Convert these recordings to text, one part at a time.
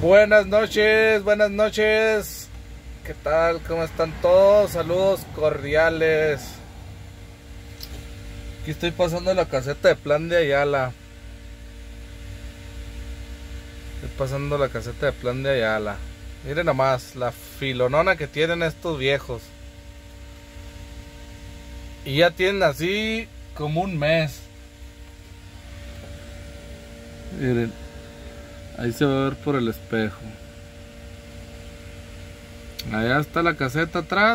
Buenas noches, buenas noches. ¿Qué tal? ¿Cómo están todos? Saludos cordiales. Aquí estoy pasando la caseta de Plan de Ayala. Estoy pasando la caseta de Plan de Ayala. Miren nomás la filonona que tienen estos viejos. Y ya tienen así como un mes. Miren, ahí se va a ver por el espejo. Allá está la caseta atrás.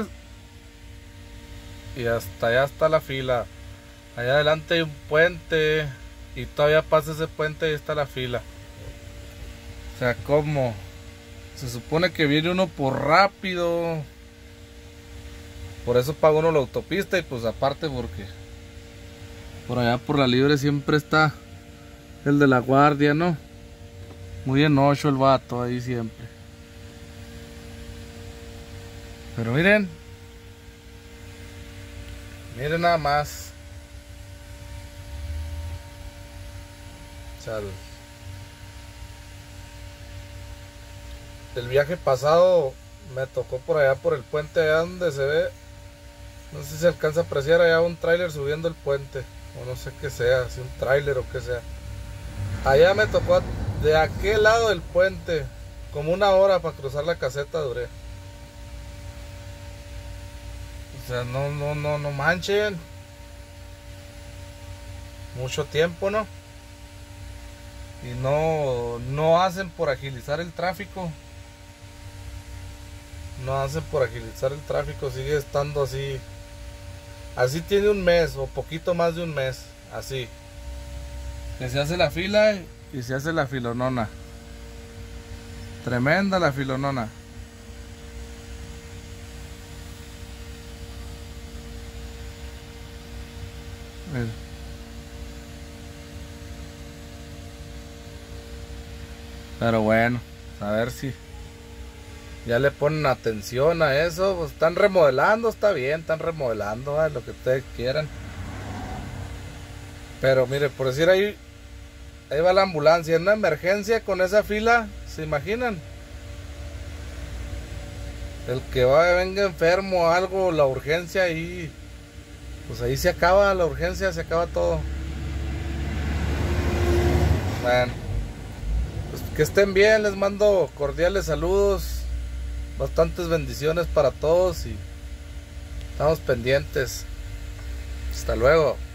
Y hasta allá está la fila. Allá adelante hay un puente. Y todavía pasa ese puente y está la fila. O sea, ¿cómo? Se supone que viene uno por rápido. Por eso paga uno la autopista. Y pues aparte porque por allá por la libre siempre está el de la guardia, ¿no? Muy enocho el vato ahí siempre. Pero miren. Miren nada más. Chale. El viaje pasado me tocó por allá por el puente, allá donde se ve, no sé si se alcanza a apreciar allá un tráiler subiendo el puente, o no sé qué sea, si un tráiler o qué sea. Allá me tocó de aquel lado del puente, como una hora para cruzar la caseta duré. O sea, no manchen. Mucho tiempo, ¿no? Y no hacen por agilizar el tráfico. No hacen por agilizar el tráfico, sigue estando así. Así tiene un mes o poquito más de un mes, así. Que se hace la fila y se hace la filonona. Tremenda la filonona. Mira. Pero bueno, a ver si ya le ponen atención a eso. Pues están remodelando, está bien, están remodelando, lo que ustedes quieran. Pero mire, por decir ahí va la ambulancia en una emergencia con esa fila, ¿se imaginan? El que venga enfermo o algo, la urgencia ahí, pues ahí se acaba la urgencia, se acaba todo. Bueno, pues que estén bien, les mando cordiales saludos. Bastantes bendiciones para todos y estamos pendientes. Hasta luego.